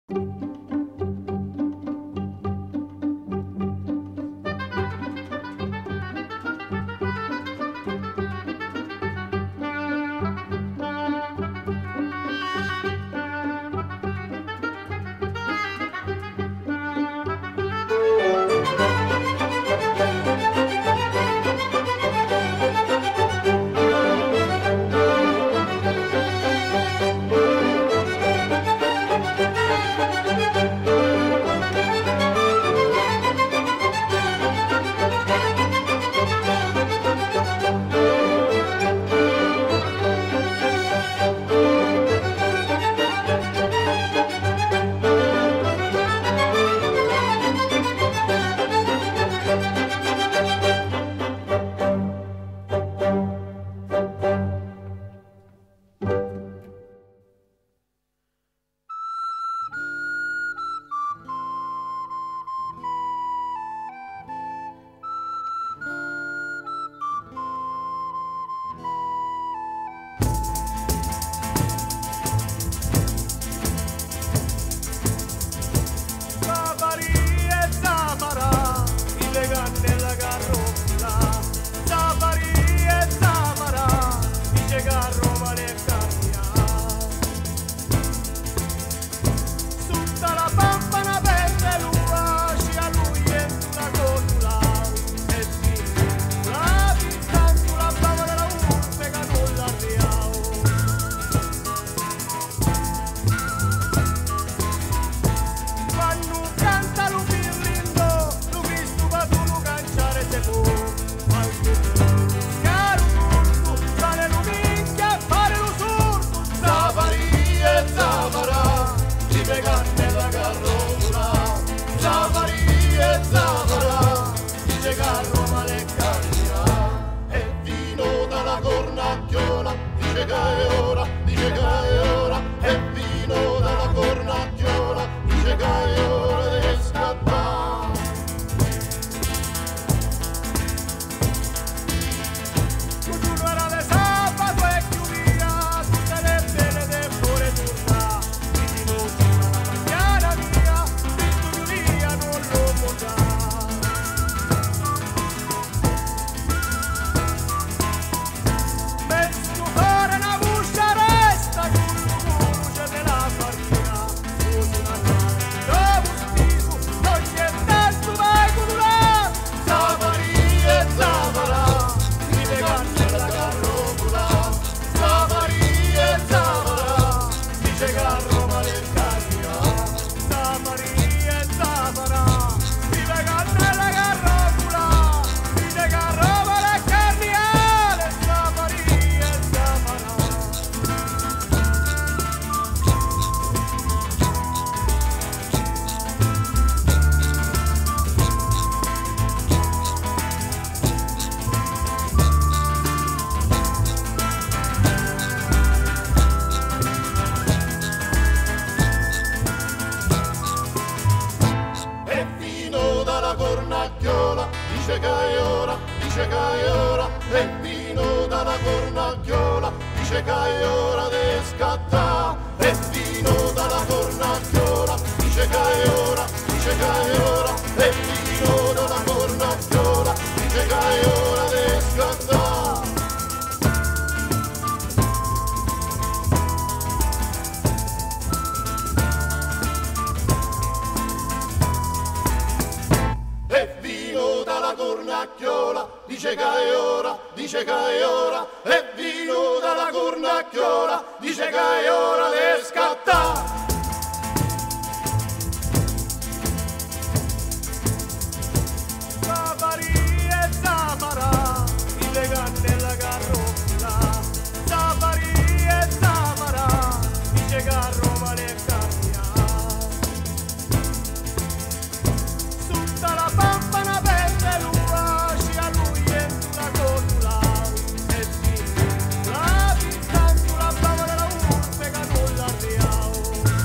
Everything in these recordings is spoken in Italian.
Tanto la bava della urpe che non l'arriao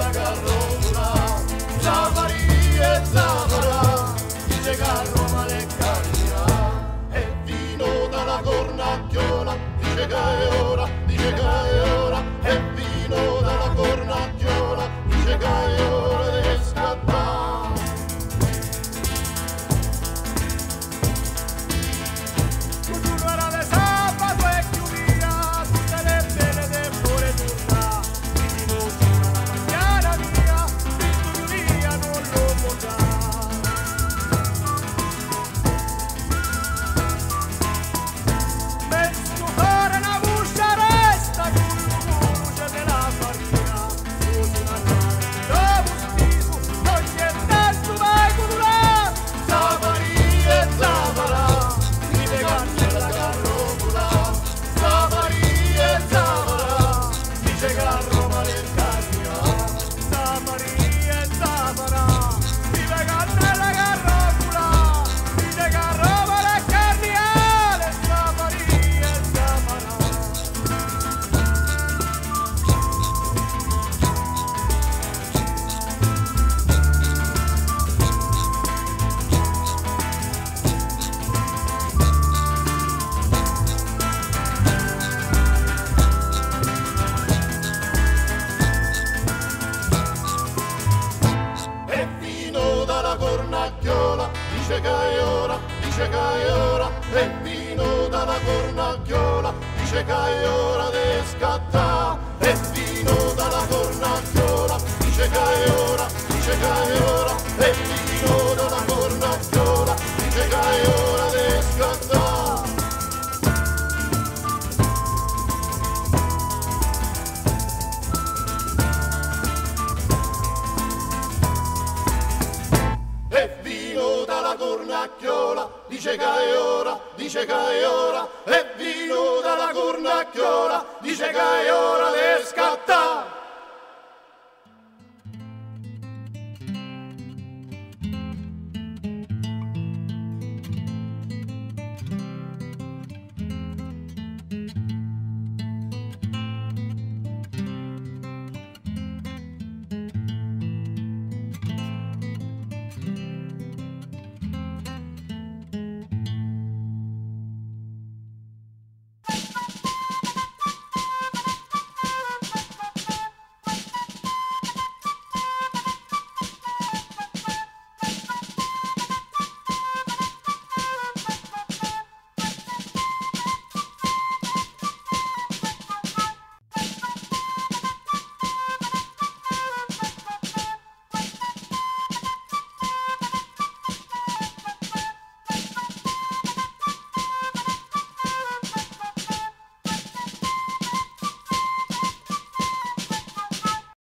la carrotura, Zafari e Zafara, dice che a Roma le cambierà. E vino dalla cornacchiola, dice che è ora, dice che è ora. E vino dalla cornacchiola, dice che è ora di scattare. Dice che è ora, dice che è ora, e vino dalla cornacchiola, dice che è ora di scattare. E vino dalla cornacchiola, dice che è ora, dice che è ora, e vino dalla cornacchiola, dice che è ora di scattare. Cornacchiola, dice che è ora, dice che è ora, e vino dalla cornacchiola, dice che è ora di scattare.